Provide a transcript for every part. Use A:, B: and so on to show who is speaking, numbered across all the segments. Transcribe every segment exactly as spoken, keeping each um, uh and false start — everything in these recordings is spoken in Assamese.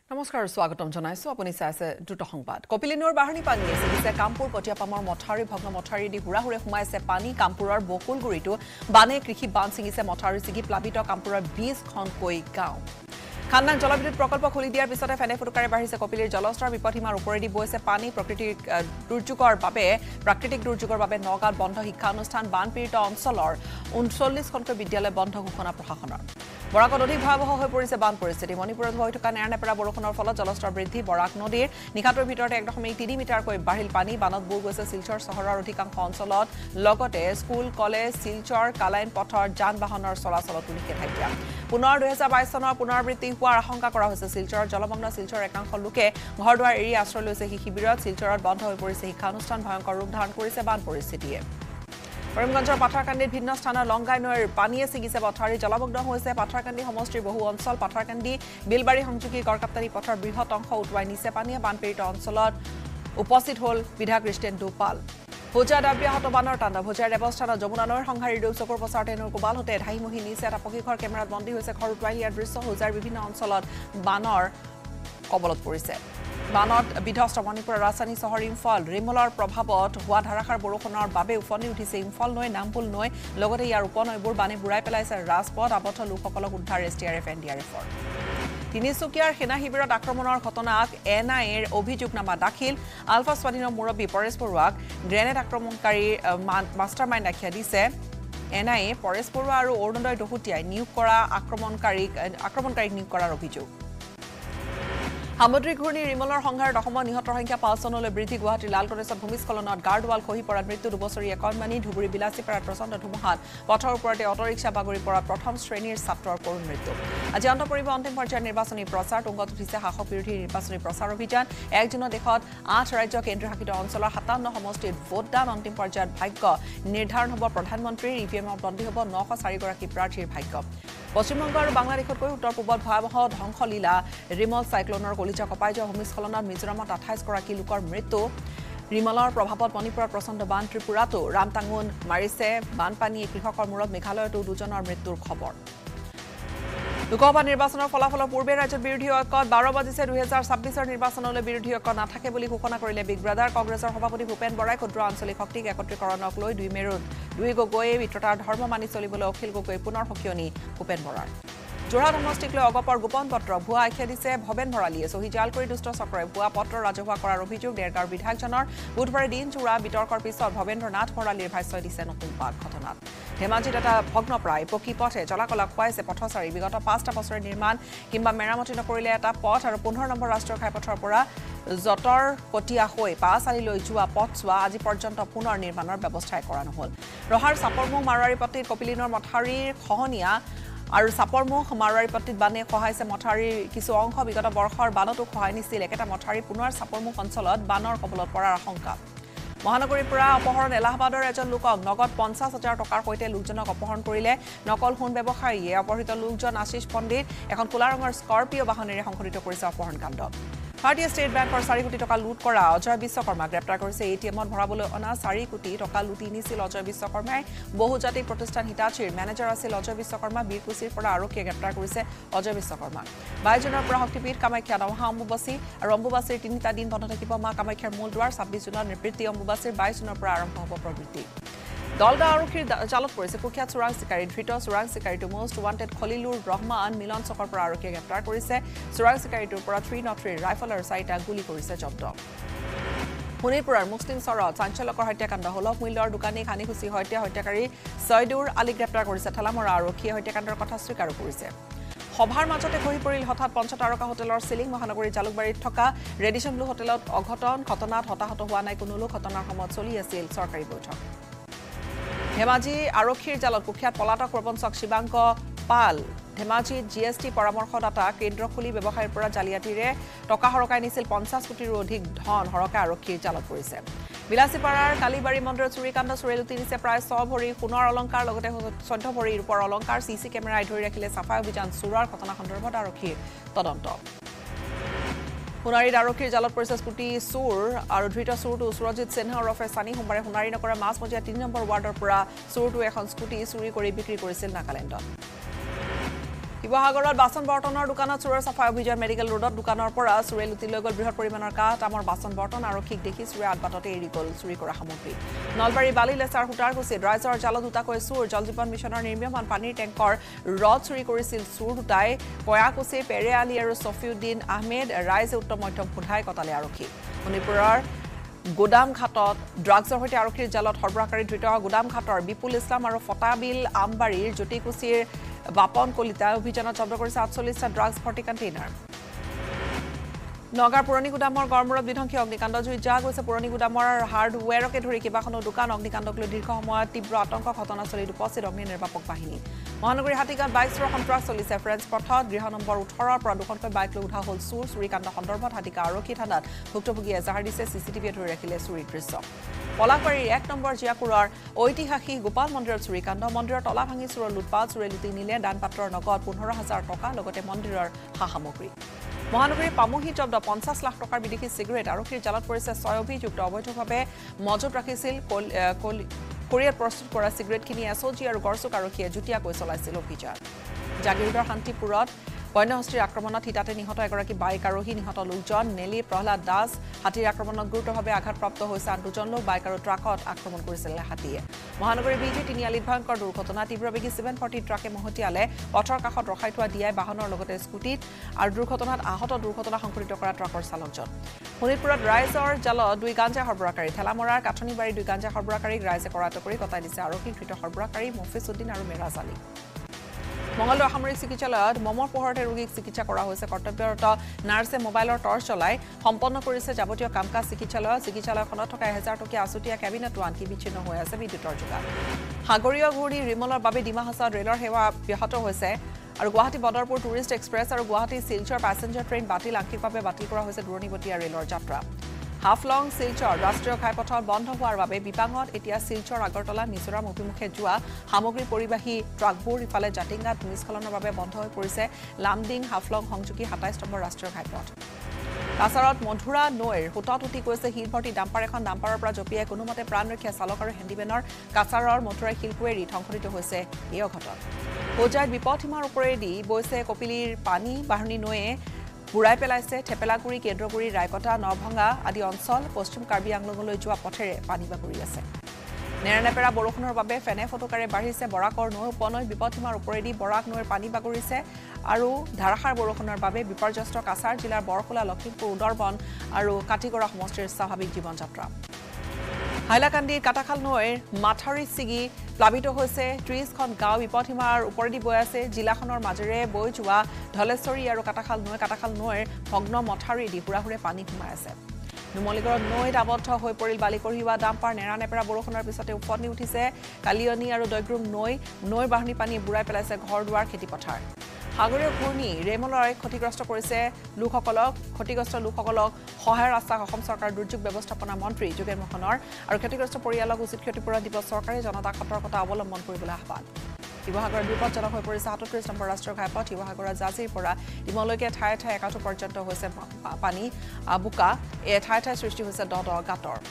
A: নমস্কাৰ স্বাগতম জনাইছো আপুনি চাই আছে দুটো সংবাদ কপিলিনৰ বাহনী পানী আছে কামপুৰ পটিয়াপামৰ মথাৰি ভগ্ন মথাৰি দি হুৰা হুৰে সোমাইছে পানী কামপুৰৰ বকুলগুৰিটো বানে কৃষি বান ছিঙিছে মথাৰি ছিগি প্লাবিত কামপুৰৰ বিশ খনকৈ গাঁও খান্নাক জলবিদ্যুৎ প্ৰকল্প খুলি দিয়াৰ পিছতে ফেনে ফুটুকাৰে বাঢ়িছে কপিলিৰ জলস্তৰ বিপদসীমাৰ ওপৰেদি বৈছে পানী প্ৰকৃতিক দুৰ্যোগৰ বাবে প্ৰাকৃতিক দুৰ্যোগৰ বাবে নগাঁৱত বন্ধ শিক্ষা অনুষ্ঠান বানপীড়িত অঞ্চলৰ ঊনচল্লিশ খনকৈ বিদ্যালয় বন্ধ ঘোষণা প্ৰশাসনৰ বৰাকত অধিক ভয়াবহ হৈ পৰিছে বান পৰিস্থিতি মণিপুৰত হৈ থকা নেৰানেপেৰা বৰষুণৰ ফলত জলস্তৰ বৃদ্ধি বৰাক নদীৰ নিখাতৰ ভিতৰতে এক দশমিক তিনি মিটাৰকৈ বাঢ়িল পানী বানত বুৰ গৈছে শিলচৰ চহৰৰ অধিকাংশ অঞ্চলত লগতে স্কুল কলেজ শিলচৰ কালাইন পথৰ যান বাহনৰ চলাচলত নিষেধাজ্ঞা পুনৰ দুই হাজাৰ বাইশ চনৰ পুনৰাবৃত্তি হোৱাৰ আশংকা কৰা হৈছে শিলচৰ জলমগ্ন শিলচৰ একাংশ লোকে ঘৰ দুৱাৰ এৰি আশ্ৰয় লৈছে শিবিৰত শিলচৰত বন্ধ হৈ পৰিছে শিক্ষানুষ্ঠান ভয়ংকৰ ৰূপ ধাৰণ কৰিছে বান পৰিস্থিতিয়ে কৰিমগঞ্জৰ পাথাৰকান্দিৰ ভিন্ন স্থানৰ লংগাই নৈৰ পানীয়ে ছিগিছে পথাৰী জলমগ্ন হৈছে পাথাৰকান্দি সমষ্টিৰ বহু অঞ্চল পাথাৰকান্দি বিলবাৰী সংযোগী গড়কাপ্তানী পথৰ বৃহৎ অংশ উটুৱাই নিছে পানীয়ে বানপীড়িত অঞ্চলত উপস্থিত হ'ল বিধায়ক ৰিষ্টেন দুপাল ভোজা ডাবিয়াহত বানৰ তাণ্ডৱ ভোজাৰ দেৱস্থানত যমুনা নৈৰ সংহাৰী ৰূপ চকুৰ প্ৰচাৰতে নৈৰ কোবালহতে ধাইমুহি নিছে এটা পকীঘৰ কেমেৰাত বন্দী হৈছে ঘৰ উটুৱাই নিয়াৰ দৃশ্য ভোজাৰ বিভিন্ন অঞ্চলত বানৰ কবলত পৰিছে বানত বিধ্বস্ত মণিপুৰৰ ৰাজধানী চহৰ ইম্ফল ৰিমলৰ প্ৰভাৱত হোৱা ধাৰাসাৰ বৰষুণৰ বাবে উফন্দি উঠিছে ইম্ফল নৈ নামপুল নৈ লগতে ইয়াৰ উপনৈবোৰ বানে বুৰাই পেলাইছে ৰাজপথ আবদ্ধ লোকসকলক উদ্ধাৰ S T R F N D R এফৰ তিনিচুকীয়াৰ সেনা শিবিৰত আক্ৰমণৰ ঘটনাক এন আই এৰ অভিযোগনামা দাখিল আলফা স্বাধীনৰ মুৰব্বী পৰেশ বৰুৱাক গ্ৰেনেড আক্ৰমণকাৰী মাষ্টাৰ মাইণ্ড আখ্যা দিছে N I A Paresh Baruah আৰু অৰুণোদয় দহুতীয়াই নিয়োগ কৰা আক্ৰমণকাৰীক আক্ৰমণকাৰীক নিয়োগ কৰাৰ অভিযোগ সামুদ্ৰিক ঘূৰ্ণী ৰিমলৰ সংঘাৰত অসমৰ নিহতৰ সংখ্যা পাঁচজনলৈ বৃদ্ধি গুৱাহাটীৰ লালগণেশত ভূমিস্খলনত গাৰ্ডৱাল খহি পৰাত মৃত্যু দুবছৰীয়া কণমানি ধুবুৰী বিলাচীপাৰাত প্ৰচণ্ড ধুমুহাত পথৰ ওপৰতে অটৰিক্সা বাগৰি পৰা প্ৰথম শ্ৰেণীৰ ছাত্ৰৰ কৰুণ মৃত্যু আজি অন্ত পৰিব অন্তিম পৰ্যায়ৰ নিৰ্বাচনী প্ৰচাৰ তুংগত উঠিছে শাসক বিৰোধী নিৰ্বাচনী প্ৰচাৰ অভিযান এক জুনত দেশত আঠ ৰাজ্য কেন্দ্ৰীয় শাসিত অঞ্চলৰ সাতাৱন্ন সমষ্টিত ভোটদান অন্তিম পৰ্যায়ত ভাগ্য নিৰ্ধাৰণ হ'ব প্ৰধানমন্ত্ৰীৰ ই ভি এমত বন্দী হ'ব নশ চাৰিগৰাকী প্ৰাৰ্থীৰ ভাগ্য পশ্চিমবংগ আৰু বাংলাদেশতকৈ উত্তৰ পূবত ভয়াবহ ধ্বংসলীলা ৰিমল চাইক্লনৰ কলিজা কপাই যোৱা ভূমিস্খলনত মিজোৰামত আঠাইছ গৰাকী লোকৰ মৃত্যু ৰিমলৰ প্ৰভাৱত মণিপুৰত প্ৰচণ্ড বান ত্ৰিপুৰাতো ৰামটাঙোন মাৰিছে বানপানীয়ে কৃষকৰ মূৰত মেঘালয়তো দুজনৰ মৃত্যুৰ খবৰ লোকসভা নিৰ্বাচনৰ ফলাফলৰ পূৰ্বে ৰাজ্যৰ বিৰোধী ঐক্যত বাৰ বাজিছে দুই হাজাৰ ছাব্বিছৰ নিৰ্বাচনলৈ বিৰোধী ঐক্য নাথাকে বুলি ঘোষণা কৰিলে বিগ ব্ৰাদাৰ কংগ্ৰেছৰ সভাপতি ভূপেন বৰাই ক্ষুদ্ৰ আঞ্চলিক শক্তিক একত্ৰীকৰণক লৈ দুই মেৰুত দুই গগৈয়ে মিত্ৰতাৰ ধৰ্ম মানি চলিবলৈ অখিল গগৈ পুনৰ সকিয়নি ভূপেন বৰাৰ যোৰহাট সমষ্টিক লৈ অগপৰ গোপন পত্ৰ ভুৱা আখ্যা দিছে ভৱেন ভৰালীয়ে চহী জাল কৰি দুষ্ট চক্ৰই ভুৱা পত্ৰ ৰাজহুৱা কৰাৰ অভিযোগ ডেৰগাঁৱৰ বিধায়কজনৰ বুধবাৰে দিন চোৰা বিতৰ্কৰ পিছত ভৱেন্দ্ৰ নাথ ভৰালীৰ ভাষ্য দিছে নতুন পাক ঘটনাত ধেমাজিত এটা ভগ্নপ্ৰায় পকী পথে চলাকলা খুৱাইছে পথচাৰী বিগত পাঁচটা বছৰে নিৰ্মাণ কিংবা মেৰামতি নকৰিলে এটা পথ আৰু পোন্ধৰ নম্বৰ ৰাষ্ট্ৰীয় ঘাইপথৰ পৰা জটৰ কটীয়া হৈ পাঁচআলিলৈ যোৱা পথছোৱা আজি পৰ্যন্ত পুনৰ নিৰ্মাণৰ ব্যৱস্থাই কৰা নহল ৰহাৰ চাপৰমুখ মাৰোৱাৰীপট্টিত কপিলিনৰ মথাৰীৰ খহনীয়া আৰু চাপৰমুখ মাৰোৱাৰীপট্টিত বানে খহাইছে মথাৰীৰ কিছু অংশ বিগত বৰ্ষৰ বানতো খহাই নিছিল একেটা মথাৰী পুনৰ চাপৰমুখ অঞ্চলত বানৰ কবলত পৰাৰ আশংকা মহানগৰীৰ পৰা অপহৰণ এলাহাবাদৰ এজন লোকক নগদ পঞ্চাছ হাজাৰ টকাৰ সৈতে লোকজনক অপহৰণ কৰিলে নকল সোণ ব্যৱসায়ীয়ে অপহৃত লোকজন আশিষ পণ্ডিত এখন কোলা ৰঙৰ স্কৰ্পিঅ' বাহনেৰে সংঘটিত কৰিছে অপহৰণকাণ্ড ভাৰতীয় ষ্টেট বেংকৰ চাৰি কোটি টকা লুট কৰা অজয় বিশ্বকৰ্মাক গ্ৰেপ্তাৰ কৰিছে এ টি এমত ভৰাবলৈ অনা চাৰি কোটি টকা লুটি নিছিল অজয় বিশ্বকৰ্মাই বহুজাতিক প্ৰতিষ্ঠান হিটাচীৰ মেনেজাৰ আছিল অজয় বিশ্বকৰ্মা বীৰকুছিৰ পৰা আৰক্ষীয়ে গ্ৰেপ্তাৰ কৰিছে অজয় বিশ্বকৰ্মাক বাইছ জুনৰ পৰা শক্তিপীঠ কামাখ্যা নমহা অম্বুবাচী আৰু অম্বুবাচীৰ তিনিটা দিন বন্ধ থাকিব মা কামাখ্যাৰ মূল দুৱাৰ ছাব্বিছ জুনত নিবৃত্তি অম্বুবাচীৰ বাইছ জুনৰ পৰা আৰম্ভ হ'ব প্ৰবৃত্তি দলগা আৰক্ষীৰ জালত পৰিছে কুখ্যাত চোৰাং চিকাৰী ধৃত চোৰাং চিকাৰীটো মষ্ট ৱান্টেড খলিলুৰ ৰহমান মিলন চকৰ পৰা আৰক্ষীয়ে গ্ৰেপ্তাৰ কৰিছে চোৰাং চিকাৰীটোৰ পৰা থ্ৰী নট থ্ৰী ৰাইফল আৰু চাৰিটা গুলী কৰিছে জব্দ শোণিতপুৰৰ মুছলিম চৰত চাঞ্চল্যকৰ হত্যাকাণ্ড হলফ মূল্যৰ দোকানী খানিখুচি হত্যা হত্যাকাৰী ছয়দুৰ আলীক গ্ৰেপ্তাৰ কৰিছে ঠেলামৰা আৰক্ষীয়ে হত্যাকাণ্ডৰ কথা স্বীকাৰ কৰিছে সভাৰ মাজতে খহি পৰিল হঠাৎ পঞ্চতাৰকা হোটেলৰ চিলিং মহানগৰীৰ জালুকবাৰীত থকা ৰেডিশ্যন ব্লু হোটেলত অঘটন ঘটনাত হতাহত হোৱা নাই কোনো লোক ঘটনাৰ সময়ত চলি আছিল চৰকাৰী বৈঠক ধেমাজি আৰক্ষীৰ জালত কুখ্যাত পলাতক প্ৰবঞ্চক শিৱাংক পাল ধেমাজিত জি এছ টি পৰামৰ্শদাতা কেন্দ্ৰ খুলি ব্যৱসায়ীৰ পৰা জালিয়াতিৰে টকা সৰকাই নিছিল পঞ্চাছ কোটিৰো অধিক ধন সৰকাই আৰক্ষীৰ জালত পৰিছে বিলাচীপাৰাৰ কালীবাৰী মন্দিৰত চুৰিকাণ্ড চোৰে লুটি নিছে প্ৰায় ছয় ভৰি সোণৰ অলংকাৰ লগতে চৈধ্য ভৰি ৰূপৰ অলংকাৰ চি চি কেমেৰাই ধৰি ৰাখিলে চাফাই অভিযান চোৰৰ ঘটনা সন্দৰ্ভত আৰক্ষীৰ তদন্ত সোণাৰীত আৰক্ষীৰ জালত পৰিছে স্কুটি চোৰ আৰু ধৃত চোৰটো সুৰজিৎ সিনহা ওৰফে সানি সোমবাৰে সোণাৰী নগৰৰ মাছমজিয়া তিনি নম্বৰ ৱাৰ্ডৰ পৰা চোৰটো এখন স্কুটি চুৰি কৰি বিক্ৰী কৰিছিল নাগালেণ্ডত শিৱসাগৰত বাচন বৰ্তনৰ দোকানত চোৰৰ চাফাই অভিযান মেডিকেল ৰোডত দোকানৰ পৰা চোৰে লুটি লৈ গ'ল বৃহৎ পৰিমাণৰ কাঠ আমৰ বাচন বৰ্তন আৰক্ষীক দেখি চোৰে আতবাটতে এৰি গ'ল চুৰি কৰা সামগ্ৰী নলবাৰী বালি লেচাৰ হুটাৰ কুচিত ৰাইজৰ জালত দুটাকৈ চোৰ জল জীৱন মিছনৰ নিৰ্মীয়মান পানীৰ টেংকৰ ৰড চুৰি কৰিছিল চোৰ দুটাই কয়াকুচি পেৰে আলী আৰু ছফিউদ্দিন আহমেদ ৰাইজে উত্তম মধ্যম সোধাই কটালে আৰক্ষী মণিপুৰৰ গোদাম ঘাটত ড্ৰাগছৰ সৈতে আৰক্ষীৰ জালত সৰবৰাহকাৰী ধৃত গোদাম ঘাটৰ বিপুল ইছলাম আৰু ফটাবিল আমবাৰীৰ জ্যোতিকুচিৰ বাপন কলিতা অভিযানত জব্দ কৰিছে আঠচল্লিশটা ড্ৰাগছ ভৰ্তি কণ্টেইনাৰ নগাৰ পুৰণি গুদামৰ গড়মূৰত বিধ্বংসী অগ্নিকাণ্ড জুইত যা গৈছে পুৰণি গুদামৰ হাৰ্ডৱেৰকে ধৰি কেইবাখনো দোকান অগ্নিকাণ্ডক লৈ দীৰ্ঘ সময়ত তীব্ৰ আতংক ঘটনাস্থলীত উপস্থিত অগ্নি নিৰ্বাপক বাহিনী মহানগৰীৰ হাতীগাঁৱত বাইক চোৰৰ সন্ত্ৰাস চলিছে ফ্ৰেঞ্চ পথত গৃহ নম্বৰ ওঠৰৰ পৰা দুখনকৈ বাইক লৈ উঠা হ'ল চোৰ চুৰিকাণ্ড সন্দৰ্ভত হাতীগাঁও আৰক্ষী থানাত ভুক্তভোগীয়ে এজাহাৰ দিছে চিচিটিভিয়ে ধৰি ৰাখিলে চুৰিৰ দৃশ্য পলাশবাৰীৰ এক নম্বৰ জিয়াকুৰৰ ঐতিহাসিক গোপাল মন্দিৰত চুৰিকাণ্ড মন্দিৰৰ তলা ভাঙি চোৰৰ লুটপাট চোৰে লুটি নিলে দানপাত্ৰৰ নগদ পোন্ধৰ হাজাৰ টকা লগতে মন্দিৰৰ সা সামগ্ৰী মহানগৰীৰ পামুহিত জব্দ পঞ্চাছ লাখ টকাৰ বিদেশী চিগাৰেট আৰক্ষীৰ জালত পৰিছে ছয় অভিযুক্ত অবৈধভাৱে মজুত ৰাখিছিল কোৰিয়াত প্ৰস্তুত কৰা চিগাৰেটখিনি এছঅজি আৰু গড়চুক আৰক্ষীয়ে যুটীয়াকৈ চলাইছিল অভিযান জাগিৰোডৰ শান্তিপুৰত বন্যহস্তীৰ আক্ৰমণত হিতাতে নিহত এগৰাকী বাইক আৰোহী নিহত লোকজন নেলি প্ৰহ্লাদ দাস হাতীৰ আক্ৰমণত গুৰুতৰভাৱে আঘাতপ্ৰাপ্ত হৈছে আন দুজন লোক বাইক আৰু ট্ৰাকত আক্ৰমণ কৰিছিল হাতীয়ে মহানগৰীৰ বিজি তিনিআলিত ভয়ংকৰ দুৰ্ঘটনা তীব্ৰবেগী ছেভেন ফৰ্টি ট্ৰাকে মহতিয়ালে পথৰ কাষত ৰখাই থোৱা দিয়াই বাহনৰ লগতে স্কুটিত আৰু দুৰ্ঘটনাত আহত দুৰ্ঘটনা সংঘটিত কৰা ট্ৰাকৰ চালকজন শোণিতপুৰত ৰাইজৰ জালত দুই গাঞ্জা সৰবৰাহকাৰী ঠেলামৰাৰ কাঠনিবাৰীৰ দুই গাঞ্জা সৰবৰাহকাৰীক ৰাইজে কৰাটো কৰি কটাই দিছে আৰক্ষীক ধৃত সৰবৰাহকাৰী মফিজউদ্দিন আৰু মেৰাজ আলী মঙ্গলদৈ সামৰিক চিকিৎসালয়ত মমৰ পোহৰতে ৰোগীক চিকিৎসা কৰা হৈছে কৰ্তব্যৰত নাৰ্ছে মোবাইলৰ টৰ্চ চলাই সম্পন্ন কৰিছে যাৱতীয় কাম কাজ চিকিৎসালয়ত চিকিৎসালয়খনত থকা এহেজাৰ টকীয়া আছুতীয়া কেবিনেটো আনকি বিচ্ছিন্ন হৈ আছে বিদ্যুতৰ যোগান সাগৰীয় ঘূৰ্ণী ৰিমলৰ বাবে ডিমা হাছাওত ৰেলৰ সেৱা ব্যাহত হৈছে আৰু গুৱাহাটী বদৰপুৰ টুৰিষ্ট এক্সপ্ৰেছ আৰু গুৱাহাটী শিলচৰ পেছেঞ্জাৰ ট্ৰেইন বাতিল আংশিকভাৱে বাতিল কৰা হৈছে দূৰণিবতীয়া ৰেলৰ যাত্ৰা হাফলং শিলচৰ ৰাষ্ট্ৰীয় ঘাইপথত বন্ধ হোৱাৰ বাবে বিপাঙত এতিয়া শিলচৰ আগৰতলা মিজোৰাম অভিমুখে যোৱা সামগ্ৰী পৰিবাহী ট্ৰাকবোৰ ইফালে জাতিংগাত ভূমিস্খলনৰ বাবে বন্ধ হৈ পৰিছে লামডিং হাফলং সংযোগী সাতাইছ নম্বৰ ৰাষ্ট্ৰীয় ঘাইপথ কাছাৰত মধুৰা নৈৰ সোঁতত উঠি গৈছে শিলভৰ্তি ডাম্পাৰ এখন ডাম্পাৰৰ পৰা জঁপিয়াই কোনোমতে প্ৰাণ ৰক্ষা চালক আৰু হেণ্ডিমেনৰ কাছাৰৰ মথুৰাই শিলকুৱেৰী ধ্বংসিত হৈছে এই অঘটন হোজাইত বিপদসীমাৰ ওপৰেদি বৈছে কপিলীৰ পানী বাঢ়নী নৈয়ে বুঢ়াই পেলাইছে থেপেলাগুৰি কেন্দ্ৰগুৰি ৰায়কটা নৰভঙা আদি অঞ্চল পশ্চিম কাৰ্বি আংলঙলৈ যোৱা পথেৰে পানী বাগৰি আছে নেৰানেপেৰা বৰষুণৰ বাবে ফেনে ফটকাৰে বাঢ়িছে বৰাকৰ নৈ উপনৈ বিপদসীমাৰ ওপৰেদি বৰাক নৈৰ পানী বাগৰিছে আৰু ধাৰাসাৰ বৰষুণৰ বাবে বিপৰ্যস্ত কাছাৰ জিলাৰ বৰখোলা লখিমপুৰ উদৰবন আৰু কাটিগড়া সমষ্টিৰ স্বাভাৱিক জীৱন যাত্ৰা হাইলাকান্দিৰ কাটাখাল নৈৰ মাথাউৰি ছিগি প্লাবিত হৈছে ত্ৰিশখন গাঁও বিপদসীমাৰ ওপৰেদি বৈ আছে জিলাখনৰ মাজেৰে বৈ যোৱা ধলেশ্বৰী আৰু কাটাখাল নৈ কাটাখাল নৈৰ ভগ্ন মথাউৰিদি হুৰাহুৰে পানী সোমাই আছে নুমলীগড়ত নৈত আবদ্ধ হৈ পৰিল বালি কঢ়িওৱা ডাম্পাৰ নেৰানেপেৰা বৰষুণৰ পিছতে উফন্দি উঠিছে কালিয়নী আৰু দৈগ্ৰুম নৈ নৈৰ বাঢ়নী পানীয়ে বুঢ়াই পেলাইছে ঘৰ দুৱাৰ খেতিপথাৰ সাগৰীয় ঘূৰ্ণী ৰেমলৈ ক্ষতিগ্ৰস্ত কৰিছে লোকসকলক ক্ষতিগ্ৰস্ত লোকসকলক সহায়ৰ আশ্বাস অসম চৰকাৰৰ দুৰ্যোগ ব্যৱস্থাপনা মন্ত্ৰী যোগেন মোহনৰ আৰু ক্ষতিগ্ৰস্ত পৰিয়ালক উচিত ক্ষতিপূৰণ দিব চৰকাৰে জনতাক সতৰ্কতা অৱলম্বন কৰিবলৈ আহ্বান শিৱসাগৰৰ বিপদজনক হৈ পৰিছে সাতত্ৰিশ নম্বৰ ৰাষ্ট্ৰীয় ঘাইপথ শিৱসাগৰৰ জাজিৰ পৰা ডিমলৈকে ঠায়ে ঠায়ে একাঠু পৰ্যন্ত হৈছে পানী বোকা এ ঠায়ে ঠায়ে সৃষ্টি হৈছে দ দ গাঁতৰ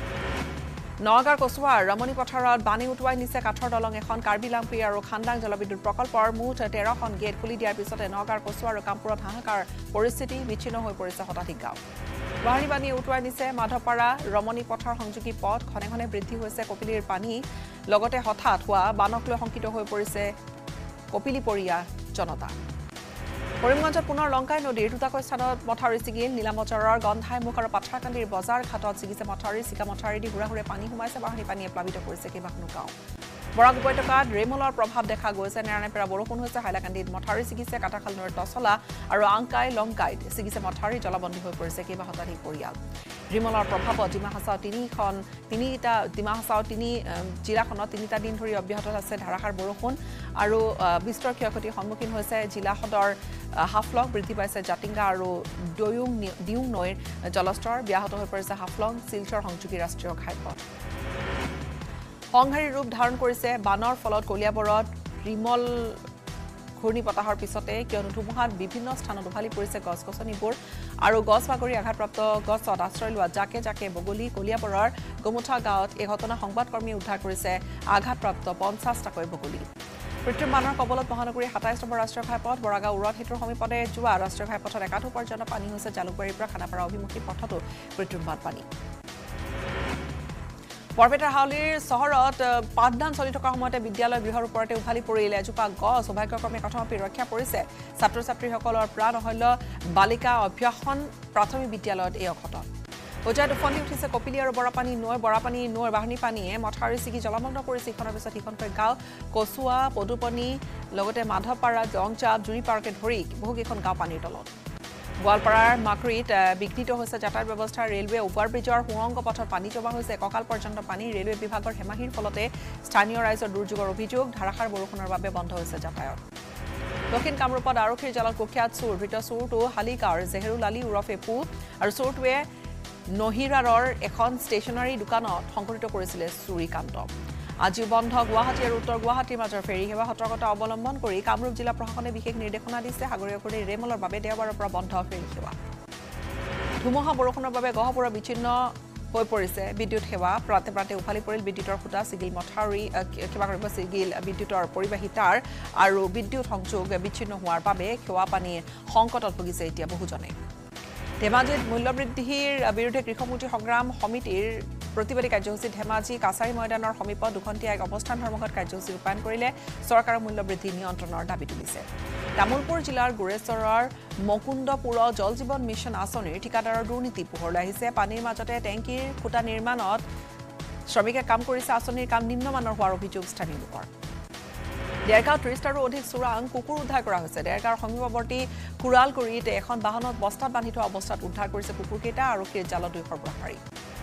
A: নগাঁৱৰ কচুৱাৰ ৰমণী পথাৰত বানী উটুৱাই নিছে কাঠৰ দলং এখন কাৰ্বি লাম্পি আৰু খান্দাং জলবিদ্যুৎ প্ৰকল্পৰ মুঠ তেৰখন গেট খুলি দিয়াৰ পিছতে নগাঁৱৰ কচুৱাৰ আৰু কামপুৰত হাহাকাৰ পৰিস্থিতি বিচ্ছিন্ন হৈ পৰিছে শতাধিক গাঁও বাঢ়নী পানীয়ে উটুৱাই নিছে মাধৱপাৰা ৰমণী পথৰ সংযোগী পথ ঘনে ঘনে বৃদ্ধি হৈছে কপিলীৰ পানী লগতে হঠাৎ হোৱা বানক লৈ শংকিত হৈ পৰিছে কপিলীপৰীয়া জনতা কৰিমগঞ্জত পুনৰ লংকাই নদীৰ দুটাকৈ স্থানত মথাউৰি ছিগিল নীলামচৰৰ গন্ধাইমুখ আৰু পাথাৰকান্দিৰ বজাৰ ঘাটত ছিগিছে মথাউৰি চিকা মথাউৰিদি হুৰাহুৰে পানী সোমাইছে বাঢ়নী পানীয়ে প্লাবিত কৰিছে কেইবাখনো গাঁও বৰাক উপত্যকাত ৰেমলৰ প্ৰভাৱ দেখা গৈছে নেৰানেপেৰা বৰষুণ হৈছে হাইলাকান্দিত মথাউৰি ছিগিছে কাটাখাল নৈৰ টচলা আৰু আংকাই লংকাইত ছিগিছে মথাউৰি জলবন্দী হৈ পৰিছে কেইবা শতাধিক পৰিয়াল ৰিমলৰ প্ৰভাৱত ডিমা হাছাও তিনিখন তিনিটা ডিমা হাছাও তিনি জিলাখনত তিনিটা দিন ধৰি অব্যাহত আছে ধাৰাসাৰ বৰষুণ আৰু বিস্তৰ ক্ষয়ক্ষতিৰ সন্মুখীন হৈছে জিলা সদৰ হাফলং বৃদ্ধি পাইছে জাতিংগা আৰু দয়ুং দিউং নৈৰ জলস্তৰ ব্যাহত হৈ পৰিছে হাফলং শিলচৰ সংযোগী ৰাষ্ট্ৰীয় ঘাইপথ সংহাৰী ৰূপ ধাৰণ কৰিছে বানৰ ফলত কলিয়াবৰত ৰিমল ঘূৰ্ণী বতাহৰ পিছতে কিয়নো ধুমুহাত বিভিন্ন স্থানত উভালি পৰিছে গছ গছনিবোৰ আৰু গছ বাগৰি আঘাতপ্ৰাপ্ত গছত আশ্ৰয় লোৱা জাকে জাকে বগলী কলিয়াবৰৰ গোমুঠা গাঁৱত এই ঘটনা সংবাদকৰ্মীয়ে উদ্ধাৰ কৰিছে আঘাতপ্ৰাপ্ত পঞ্চাছটাকৈ বগলী কৃত্ৰিম বানৰ কবলত মহানগৰীৰ সাতাইছ নম্বৰ ৰাষ্ট্ৰীয় ঘাইপথ বৰাগাঁও উৰত সেতুৰ সমীপতে যোৱা ৰাষ্ট্ৰীয় ঘাইপথত একাঠো পৰ্যন্ত পানী হৈছে জালুকবাৰীৰ পৰা খানাপাৰা অভিমুখী পথতো কৃত্ৰিম বানপানী বৰপেটাৰ হাউলিৰ চহৰত পাঠদান চলি থকাৰ সময়তে বিদ্যালয় গৃহৰ ওপৰতে উভালি পৰিলে এজোপা গছ সৌভাগ্যক্ৰমে কথমপি ৰক্ষা পৰিছে ছাত্ৰ ছাত্ৰীসকলৰ প্ৰাণ অহল্য বালিকা অভ্যাসন প্ৰাথমিক বিদ্যালয়ত এই অঘটন উজাত উফন্দি উঠিছে কপিলি আৰু বৰাপানী নৈ বৰাপানী নৈৰ বাঢ়নী পানীয়ে মথাউৰি ছিগি জলমগ্ন কৰিছে ইখনৰ পিছত সিখনকৈ গাঁও কচুৱা পদুপনী লগতে মাধৱপাৰা জংচাপ জুৰিপাৰকে ধৰি বহুকেইখন গাঁও পানীৰ তলত গোৱালপাৰাৰ মাকৰিত বিঘ্নিত হৈছে যাতায়াত ব্যৱস্থা ৰেলৱে অভাৰ ব্ৰিজৰ সুৰংগ পথত পানী জমা হৈছে কঁকাল পৰ্যন্ত পানী ৰেলৱে বিভাগৰ হেমাহিৰ ফলতে স্থানীয় ৰাইজৰ দুৰ্যোগৰ অভিযোগ ধাৰাসাৰ বৰষুণৰ বাবে বন্ধ হৈছে যাতায়াত দক্ষিণ কামৰূপত আৰক্ষীৰ জালত কুখ্যাত চোৰ ধৃত চোৰটো হালিকাৰ জেহেৰুল আলী উৰফে পু আৰু চোৰটোৱে নহিৰাৰৰ এখন ষ্টেচনাৰী দোকানত সংঘটিত কৰিছিলে চুৰি কাণ্ড আজিও বন্ধ গুৱাহাটী আৰু উত্তৰ গুৱাহাটীৰ মাজৰ ফেৰী সেৱা সতৰ্কতা অৱলম্বন কৰি কামৰূপ জিলা প্ৰশাসনে বিশেষ নিৰ্দেশনা দিছে সাগৰীয় কৰি ৰেমলৰ বাবে দেওবাৰৰ পৰা বন্ধ ফেৰী সেৱা ধুমুহা বৰষুণৰ বাবে গহপুৰ বিচ্ছিন্ন হৈ পৰিছে বিদ্যুৎ সেৱা প্ৰাতে প্ৰাতে উফালি পৰিল বিদ্যুতৰ খুঁটা চিগিল মথাউৰি ক্ষমা কৰিব চিগিল বিদ্যুতৰ পৰিবাহী তাঁৰ আৰু বিদ্যুৎ সংযোগ বিচ্ছিন্ন হোৱাৰ বাবে সেৱা পানীৰ সংকটত ভুগিছে এতিয়া বহুজনে ধেমাজিত মূল্যবৃদ্ধিৰ বিৰুদ্ধে কৃষকমুক্তি সংগ্ৰাম সমিতিৰ প্ৰতিবাদী কাৰ্যসূচী ধেমাজি কাছাৰী ময়দানৰ সমীপত দুখন্তীয়া এক অৱস্থান ধৰ্মঘট কাৰ্যসূচী ৰূপায়ণ কৰিলে চৰকাৰৰ মূল্যবৃদ্ধি নিয়ন্ত্ৰণৰ দাবী তুলিছে তামুলপুৰ জিলাৰ গুৰেশ্বৰৰ মকুন্দপুৰ জল জীৱন মিছন আঁচনিৰ ঠিকাদাৰৰ দুৰ্নীতি পোহৰলৈ আহিছে পানীৰ মাজতে টেংকিৰ খুঁটা নিৰ্মাণত শ্ৰমিকে কাম কৰিছে আঁচনিৰ কাম নিম্নমানৰ হোৱাৰ অভিযোগ স্থানীয় লোকৰ ডেৰগাঁও ত্ৰিশটাৰো অধিক চোৰাং কুকুৰ উদ্ধাৰ কৰা হৈছে ডেৰগাঁৱৰ সমীপৱৰ্তী কুৰালগুৰিত এখন বাহনত বস্তাত বান্ধি থোৱা অৱস্থাত উদ্ধাৰ কৰিছে কুকুৰকেইটা আৰক্ষীৰ জালত দুই সৰবৰাহকাৰী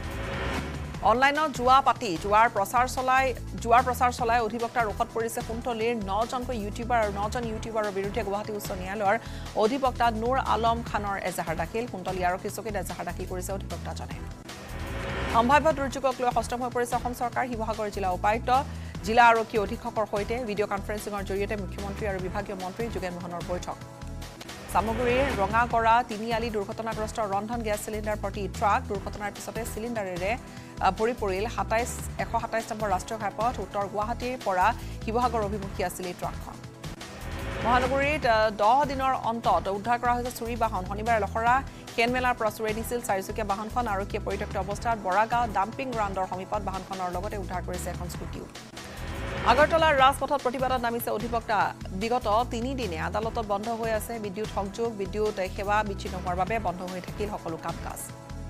A: অনলাইনত জুৱা পাতি জুৱাৰ প্ৰচাৰ চলাই জুৱাৰ প্ৰচাৰ চলাই অধিবক্তাৰ ৰোষত পৰিছে কুন্তলীৰ নজনকৈ ইউটিউবাৰ আৰু নজন ইউটিউবাৰৰ বিৰুদ্ধে গুৱাহাটী উচ্চ ন্যায়ালয়ৰ অধিবক্তা নুৰ আলম খানৰ এজাহাৰ দাখিল কুন্তলী আৰক্ষী চকীত এজাহাৰ দাখিল কৰিছে অধিবক্তাজনে সম্ভাৱ্য দুৰ্যোগক লৈ সষ্টম হৈ পৰিছে অসম চৰকাৰ শিৱসাগৰ জিলা উপায়ুক্ত জিলা আৰক্ষী অধীক্ষকৰ সৈতে ভিডিঅ' কনফাৰেন্সিঙৰ জৰিয়তে মুখ্যমন্ত্ৰী আৰু বিভাগীয় মন্ত্ৰী যোগেন মোহনৰ বৈঠক সামগ্ৰীৰ ৰঙাগড়া তিনিআলি দুৰ্ঘটনাগ্ৰস্ত ৰন্ধন গেছ চিলিণ্ডাৰ প্ৰতি ট্ৰাক দুৰ্ঘটনাৰ পিছতে চিলিণ্ডাৰেৰে ভৰি পৰিল সাতাইছ এশ সাতাইছ নম্বৰ ৰাষ্ট্ৰীয় ঘাইপথ উত্তৰ গুৱাহাটীৰ পৰা শিৱসাগৰ অভিমুখী আছিল এই ট্ৰাকখন মহানগৰীত দহ দিনৰ অন্তত উদ্ধাৰ কৰা হৈছে চুৰি বাহন শনিবাৰে লখৰা কেনমেলাৰ পৰা চুৰাই দিছিল চাৰিচকীয়া বাহনখন আৰক্ষীয়ে পৰিত্যক্ত অৱস্থাত বৰাগাঁও ডাম্পিং গ্ৰাউণ্ডৰ সমীপত বাহনখনৰ লগতে উদ্ধাৰ কৰিছে এখন স্কুটিও আগৰতলাৰ ৰাজপথত প্ৰতিবাদত নামিছে অধিবক্তা বিগত তিনিদিনে আদালতত বন্ধ হৈ আছে বিদ্যুৎ সংযোগ বিদ্যুৎ সেৱা বিচ্ছিন্ন হোৱাৰ বাবে বন্ধ হৈ থাকিল সকলো কাম কাজ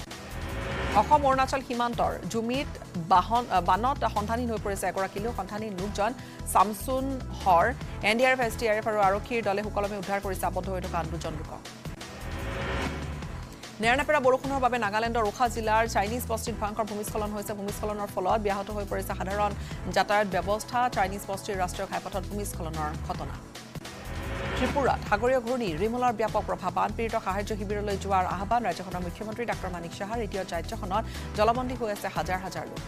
A: অসম অৰুণাচল সীমান্তৰ জুমিত বাহন বানত সন্ধানহীন হৈ পৰিছে এগৰাকী লোক সন্ধানী লোকজন চামচুন হৰ N D R F S T R F আৰু আৰক্ষীৰ দলে সুকলমে উদ্ধাৰ কৰিছে আবদ্ধ হৈ থকা আন দুজন লোকক নেৰানেপেৰা বৰষুণৰ বাবে নাগালেণ্ডৰ ওখা জিলাৰ চাইনিজ বস্তিত ভয়ংকৰ ভূমিস্খলন হৈছে ভূমিস্খলনৰ ফলত ব্যাহত হৈ পৰিছে সাধাৰণ যাতায়াত ব্যৱস্থা চাইনিজ বস্তিৰ ৰাষ্ট্ৰীয় ঘাইপথত ভূমিস্খলনৰ ঘটনা ত্ৰিপুৰাত সাগৰীয় ঘূৰ্ণী ৰিমলৰ ব্যাপক প্ৰভাৱ বানপীড়িত সাহায্য শিবিৰলৈ যোৱাৰ আহ্বান ৰাজ্যখনৰ মুখ্যমন্ত্ৰী ডাঃ মানিক সাহাৰ এতিয়া ৰাজ্যখনত জলবন্দী হৈ আছে হাজাৰ হাজাৰ লোক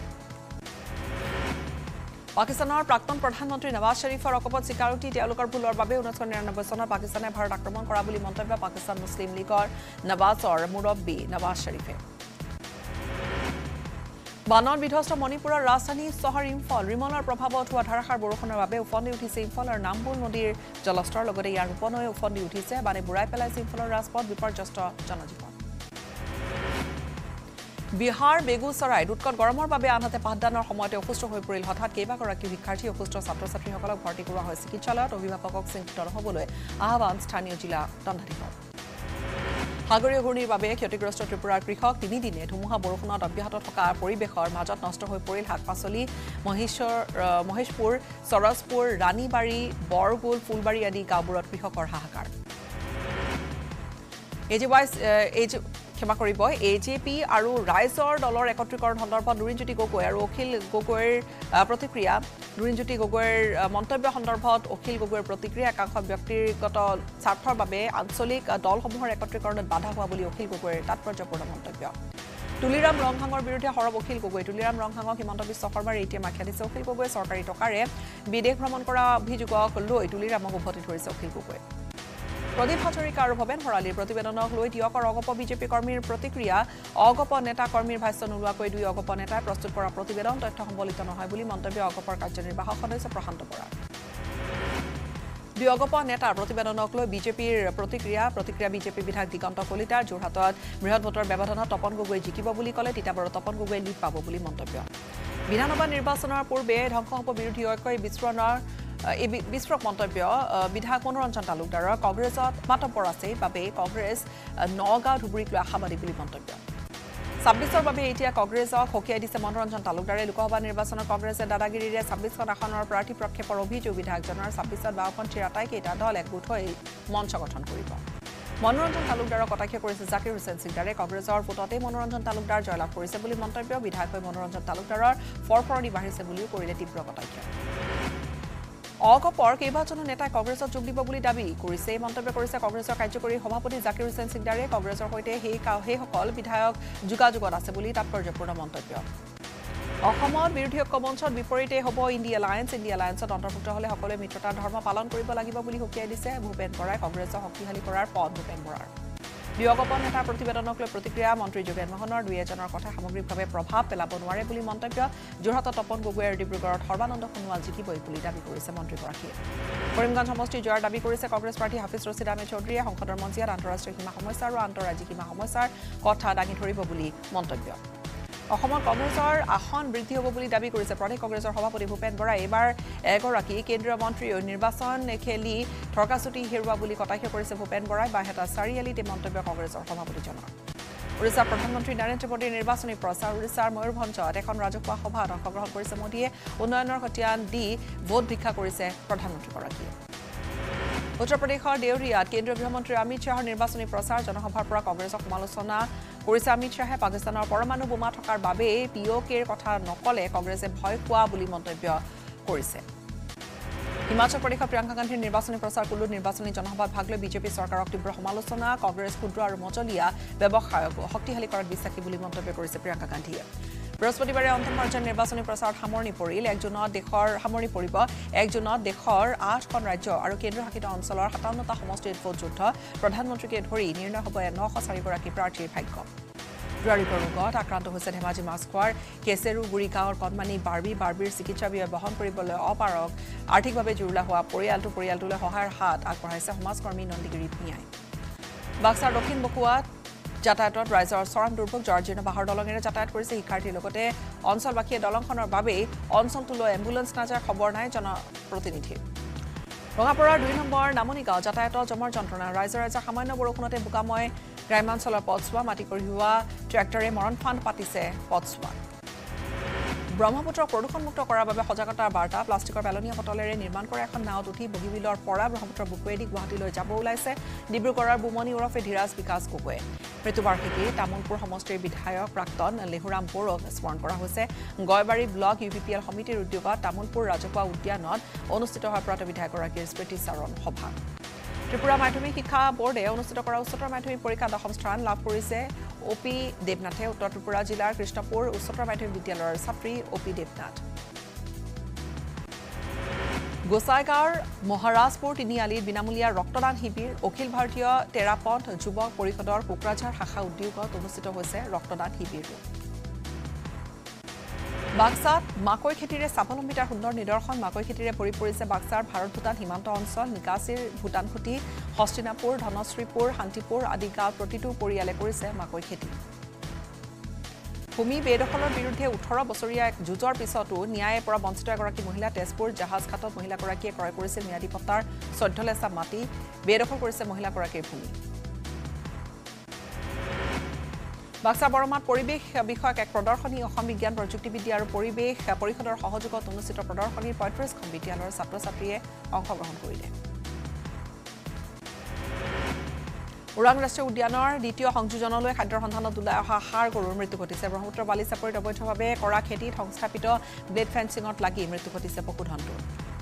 A: পাকিস্তানৰ প্ৰাক্তন প্ৰধানমন্ত্ৰী নৱাজ শ্বৰীফৰ অকপত স্বীকাৰোক্তি তেওঁলোকৰ ভুলৰ বাবে ঊনৈছশ নিৰানব্বৈ চনত পাকিস্তানে ভাৰত আক্ৰমণ কৰা বুলি মন্তব্য পাকিস্তান মুছলিম লীগৰ নৱাজৰ মুৰব্বী নৱাজ শ্বৰীফে বানৰ বিধ্বস্ত মণিপুৰৰ ৰাজধানী চহৰ ইম্ফল ৰিমলৰ প্ৰভাৱত হোৱা ধাৰাসাৰ বৰষুণৰ বাবে উফন্দি উঠিছে ইম্ফলৰ নামবুল নদীৰ জলস্তৰ লগতে ইয়াৰ উপনৈ উফন্দি উঠিছে বানে বুঢ়াই পেলাইছে ইম্ফলৰ ৰাজপথ বিপৰ্যস্ত জনজীৱন বিহাৰ বেগুচৰাইত উৎকট গৰমৰ বাবে আনহাতে পাঠদানৰ সময়তে অসুস্থ হৈ পৰিল হঠাৎ কেইবাগৰাকী শিক্ষাৰ্থী অসুস্থ ছাত্ৰ ছাত্ৰীসকলক ভৰ্তি কৰোৱা হয় চিকিৎসালয়ত অভিভাৱকক চিন্তিত নহবলৈ আহ্বান স্থানীয় জিলা দণ্ডাধীশৰ সাগৰীয় ঘূৰ্ণীৰ বাবে ক্ষতিগ্ৰস্ত ত্ৰিপুৰাৰ কৃষক তিনিদিনে ধুমুহা বৰষুণত অব্যাহত থকা পৰিৱেশৰ মাজত নষ্ট হৈ পৰিল শাক পাচলি মহেশ্বৰ মহেশপুৰ সৰজপুৰ ৰাণীবাৰী বৰগুল ফুলবাৰী আদি গাঁওবোৰত কৃষকৰ হাহাকাৰ এজি ৱাইজ এজ ক্ষমা কৰিব এ জে পি আৰু ৰাইজৰ দলৰ একত্ৰীকৰণ সন্দৰ্ভত লুৰিণজ্যোতি গগৈ আৰু অখিল গগৈৰ প্ৰতিক্ৰিয়া লুৰিণজ্যোতি গগৈৰ মন্তব্য সন্দৰ্ভত অখিল গগৈৰ প্ৰতিক্ৰিয়া একাংশ ব্যক্তিগত স্বাৰ্থৰ বাবে আঞ্চলিক দলসমূহৰ একত্ৰীকৰণত বাধা হোৱা বুলি অখিল গগৈৰ তাৎপৰ্যপূৰ্ণ মন্তব্য তুলিৰাম ৰংহাঙৰ বিৰুদ্ধে সৰব অখিল গগৈ তুলিৰাম ৰংহাঙক হিমন্ত বিশ্ব শৰ্মাৰ এতিয়া আখ্যা দিছে অখিল গগৈ চৰকাৰী টকাৰে বিদেশ ভ্ৰমণ কৰা অভিযোগক লৈ তুলিৰামক উভতি ধৰিছে অখিল গগৈ প্ৰদীপ হাজৰিকা আৰু ভৱেন ভৰালীৰ প্ৰতিবেদনক লৈ দিয়কৰ অগপ বিজেপি কৰ্মীৰ প্ৰতিক্ৰিয়া অগপ নেতা কৰ্মীৰ ভাষ্য নোলোৱাকৈ দুই অগপ নেতাই প্ৰস্তুত কৰা প্ৰতিবেদন তথ্য সম্বলিত নহয় বুলি মন্তব্য অগপৰ কাৰ্যনিৰ্বাহক সদস্য প্ৰশান্ত বৰা বিয়োগপ নেতাৰ প্ৰতিবেদনক লৈ বিজেপিৰ প্ৰতিক্ৰিয়া প্ৰতিক্ৰিয়া বিজেপি বিধায়ক দিগন্ত কলিতাৰ যোৰহাটত বৃহৎ ভোটৰ ব্যৱধানত তপন গগৈ জিকিব বুলি ক'লে তিতাবৰত তপন গগৈ লিড পাব বুলি মন্তব্য বিধানসভা নিৰ্বাচনৰ পূৰ্বে ধ্বংস হ'ব বিৰোধী ঐক্যই বিস্ফোৰণৰ এই বিস্ফোৰক মন্তব্য বিধায়ক মনোৰঞ্জন তালুকদাৰৰ কংগ্ৰেছত মাতব্বৰ আছে বাবে কংগ্ৰেছ নগাঁও ধুবুৰীক লৈ আশাবাদী বুলি মন্তব্য ছাব্বিছৰ বাবে এতিয়া কংগ্ৰেছক হকিয়াই দিছে মনোৰঞ্জন তালুকদাৰে লোকসভা নিৰ্বাচনত কংগ্ৰেছে দাদাগিৰিৰে ছাব্বিছখন আসনৰ প্ৰাৰ্থী প্ৰক্ষেপৰ অভিযোগ বিধায়কজনৰ ছাব্বিছত বাওঁপন্থীৰ আটাইকেইটা দল একগোট হৈ মঞ্চ গঠন কৰিব মনোৰঞ্জন তালুকদাৰক কটাক্ষ কৰিছে জাকিৰ হুছেইন সিকদাৰে কংগ্ৰেছৰ ভোটতে মনোৰঞ্জন তালুকদাৰ জয়লাভ কৰিছে বুলি মন্তব্য বিধায়ক হৈ মনোৰঞ্জন তালুকদাৰৰ ফৰফৰণি বাঢ়িছে বুলিও কৰিলে তীব্ৰ কটাক্ষ অগপৰ কেইবাজনো নেতাই কংগ্ৰেছত যোগ দিব বুলি দাবী কৰিছে এই মন্তব্য কৰিছে কংগ্ৰেছৰ কাৰ্যকৰী সভাপতি জাকিৰ হুছেইন সিকদাৰে কংগ্ৰেছৰ সৈতে সেই সেইসকল বিধায়ক যোগাযোগত আছে বুলি তাৎপৰ্যপূৰ্ণ মন্তব্য অসমত বিৰোধী ঐক্য মঞ্চত বিপৰীতে হ'ব ইণ্ডিয়া এলায়েন্স ইণ্ডিয়া এলায়েন্সত অন্তৰ্ভুক্ত হ'লে সকলোৱে মিত্ৰতাৰ ধৰ্ম পালন কৰিব লাগিব বুলি সকীয়াই দিছে ভূপেন বৰাই কংগ্ৰেছক শক্তিশালী কৰাৰ পথ ভূপেন বৰাৰ বিয়োগপ নেতাৰ প্ৰতিবেদনক লৈ প্ৰতিক্ৰিয়া মন্ত্ৰী যোগেন মোহনৰ দুই এজনৰ কথা সামগ্ৰিকভাৱে প্ৰভাৱ পেলাব নোৱাৰে বুলি মন্তব্য যোৰহাটত তপন গগৈ আৰু ডিব্ৰুগড়ত সৰ্বানন্দ সোণোৱাল জিকিবই বুলি দাবী কৰিছে মন্ত্ৰীগৰাকীয়ে কৰিমগঞ্জ সমষ্টিৰ জয়ৰ দাবী কৰিছে কংগ্ৰেছ প্ৰাৰ্থী হাফিজ ৰছিদ আহমেদ চৌধুৰীয়ে সংসদৰ মঞ্চিয়াত আন্তঃৰাষ্ট্ৰীয় সীমা সমস্যা আৰু আন্তঃৰাজ্যিক সীমা সমস্যাৰ কথা দাঙি ধৰিব বুলি মন্তব্য অসমত কংগ্ৰেছৰ আসন বৃদ্ধি হ'ব বুলি দাবী কৰিছে প্ৰদেশ কংগ্ৰেছৰ সভাপতি ভূপেন বৰাই এইবাৰ এগৰাকী কেন্দ্ৰীয় মন্ত্ৰীও নিৰ্বাচন খেলি থৰকাচুটি হেৰুৱা বুলি কটাক্ষ কৰিছে ভূপেন বৰাই বাহেটা চাৰিআলিত এই মন্তব্য কংগ্ৰেছৰ সভাপতিজনৰ ওড়িশাৰ প্ৰধানমন্ত্ৰী নৰেন্দ্ৰ মোদীৰ নিৰ্বাচনী প্ৰচাৰ ওড়িশাৰ ময়ূৰভঞ্জত এখন ৰাজহুৱা সভাত অংশগ্ৰহণ কৰিছে মোদীয়ে উন্নয়নৰ খতিয়ান দি ভোট ভিক্ষা কৰিছে প্ৰধানমন্ত্ৰীগৰাকীয়ে উত্তৰ প্ৰদেশৰ দেউৰিয়াত কেন্দ্ৰীয় গৃহমন্ত্ৰী অমিত শ্বাহৰ নিৰ্বাচনী প্ৰচাৰ জনসভাৰ পৰা কংগ্ৰেছক সমালোচনা কৰিছে অমিত শ্বাহে পাকিস্তানৰ পৰমাণু বোমা থকাৰ বাবে পি অ' কেৰ কথা নকলে কংগ্ৰেছে ভয় খোৱা বুলি মন্তব্য কৰিছে হিমাচল প্ৰদেশৰ প্ৰিয়ংকা গান্ধীৰ নিৰ্বাচনী প্ৰচাৰ কুলুত নিৰ্বাচনী জনসভাত ভাগ লৈ বিজেপি চৰকাৰক তীব্ৰ সমালোচনা কংগ্ৰেছ ক্ষুদ্ৰ আৰু মজলীয়া ব্যৱসায়ক শক্তিশালী কৰাত বিশ্বাসী বুলি মন্তব্য কৰিছে প্ৰিয়ংকা গান্ধীয়ে বৃহস্পতিবাৰে অন্তিম পৰ্যায়ৰ নিৰ্বাচনী প্ৰচাৰত সামৰণি পৰিল এক জুনত দেশৰ সামৰণি পৰিব এক জুনত দেশৰ আঠখন ৰাজ্য আৰু কেন্দ্ৰশাসিত অঞ্চলৰ সাতাৱন্নটা সমষ্টিত ভোট যুদ্ধ প্ৰধানমন্ত্ৰীকে ধৰি নিৰ্ণয় হ'ব নশ চাৰিগৰাকী প্ৰাৰ্থীৰ ভাগ্য জুৱাৰীকৰ ৰোগত আক্ৰান্ত হৈছে ধেমাজি মাছখোৱাৰ কেচেৰু গুৰি গাঁৱৰ কণমানি বাৰ্বি বাৰ্বিৰ চিকিৎসা ব্যয় বহন কৰিবলৈ অপাৰক আৰ্থিকভাৱে জুৰুলা হোৱা পৰিয়ালটো পৰিয়ালটোলৈ সহায়ৰ হাত আগবঢ়াইছে সমাজকৰ্মী নন্দীগিৰি ভূঞাই বাক্সাৰ দক্ষিণ বকুৱাত যাতায়াতত ৰাইজৰ চৰম দুৰ্ভোগ জৰ্জীৰ্ণ বাঁহৰ দলঙেৰে যাতায়াত কৰিছে শিক্ষাৰ্থীৰ লগতে অঞ্চলবাসীয়ে দলংখনৰ বাবেই অঞ্চলটোলৈ এম্বুলেন্স নাযায় খবৰ নাই জনপ্ৰতিনিধিৰ ৰঙাপৰাৰ দুই নম্বৰ নামনি গাঁও যাতায়াতৰ জমৰ যন্ত্ৰণা ৰাইজৰ ৰাইজৰ সামান্য বৰষুণতে বোকাময় গ্ৰাম্যাঞ্চলৰ পথছোৱা মাটি কঢ়িওৱা ট্ৰেক্টৰে মৰণফান পাতিছে পথছোৱা ব্ৰহ্মপুত্ৰক প্ৰদূষণমুক্ত কৰাৰ বাবে সজাগতাৰ বাৰ্তা প্লাষ্টিকৰ পেলনীয়া বটলেৰে নিৰ্মাণ কৰা এখন নাৱত উঠি বগীবিলৰ পৰা ব্ৰহ্মপুত্ৰ বুকুৱেদি গুৱাহাটীলৈ যাব ওলাইছে ডিব্ৰুগড়ৰ বুমনি ওৰফে ধীৰাজ বিকাশ গগৈয়ে মৃত্যুবাৰ্ষিকী তামোলপুৰ সমষ্টিৰ বিধায়ক প্ৰাক্তন লেহুৰাম বড়োক স্মৰণ কৰা হৈছে Goybari block U P P L সমিতিৰ উদ্যোগত তামোলপুৰ ৰাজহুৱা উদ্যানত অনুষ্ঠিত হোৱা প্ৰয়াত বিধায়কগৰাকীৰ স্মৃতিচাৰণ সভা ত্ৰিপুৰা মাধ্যমিক শিক্ষা বোৰ্ডে অনুষ্ঠিত কৰা উচ্চতৰ মাধ্যমিক পৰীক্ষা দশম স্থান লাভ কৰিছে অ' পি দেৱনাথে উত্তৰ ত্ৰিপুৰা জিলাৰ কৃষ্ণপুৰ উচ্চতৰ মাধ্যমিক বিদ্যালয়ৰ ছাত্ৰী অ' পি দেৱনাথ গোসাইগাঁৱৰ মহাৰাজপুৰ তিনিআলিত বিনামূলীয়া ৰক্তদান শিবিৰ অখিল ভাৰতীয় তেৰাপন্থ যুৱক পৰিষদৰ কোকৰাঝাৰ শাখা উদ্যোগত অনুষ্ঠিত হৈছে ৰক্তদান শিবিৰটো বাক্সাত মাকৈ খেতিৰে স্বাৱলম্বিতাৰ সুন্দৰ নিদৰ্শন মাকৈ খেতিৰে ভৰি পৰিছে বাক্সাৰ ভাৰত ভূটান সীমান্ত অঞ্চল নিকাচিৰ ভূটানখুটি হস্তিনাপুৰ ধনশ্ৰীপুৰ শান্তিপুৰ আদি গাঁৱত প্ৰতিটো পৰিয়ালে কৰিছে মাকৈ খেতি ভূমি বেদখলৰ বিৰুদ্ধে ওঠৰ বছৰীয়া এক যুঁজৰ পিছতো ন্যায়ৰ পৰা বঞ্চিত এগৰাকী মহিলা তেজপুৰ জাহাজঘাটত মহিলাগৰাকীয়ে ক্ৰয় কৰিছিল ম্যাদী পট্টাৰ চৈধ্য লেচা মাটি বেদখল কৰিছে মহিলাগৰাকীৰ ভূমি বাক্সা বৰমাত পৰিৱেশ বিষয়ক এক প্ৰদৰ্শনী অসম বিজ্ঞান প্ৰযুক্তিবিদ্যা আৰু পৰিৱেশ পৰিষদৰ সহযোগত অনুষ্ঠিত প্ৰদৰ্শনীৰ পঁয়ত্ৰিছখন বিদ্যালয়ৰ ছাত্ৰ ছাত্ৰীয়ে অংশগ্ৰহণ কৰিলে ওৰাং ৰাষ্ট্ৰীয় উদ্যানৰ দ্বিতীয় সংযোজনলৈ খাদ্যৰ সন্ধানত ওলাই অহা ষাঁড় গৰুৰ মৃত্যু ঘটিছে ব্ৰহ্মপুত্ৰ বালিচাপৰিত অবৈধভাৱে কৰা খেতিত সংস্থাপিত ব্লেড ফেন্সিঙত লাগি মৃত্যু ঘটিছে পশুধনটোৰ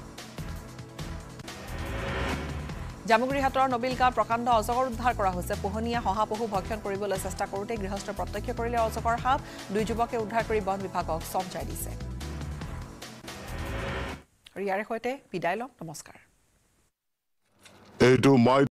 A: জামুগুৰিহাটৰ নবিলগাঁৱত প্ৰকাণ্ড অজগৰ উদ্ধাৰ কৰা হৈছে পোহনীয়া শহাপহু ভক্ষণ কৰিবলৈ চেষ্টা কৰোঁতে গৃহস্থ প্ৰত্যক্ষ কৰিলে অজগৰ সাপ দুই যুৱকে উদ্ধাৰ কৰি বন বিভাগক চমজাই দিছে ইয়াৰে সৈতে বিদায় লওঁ নমস্কাৰ।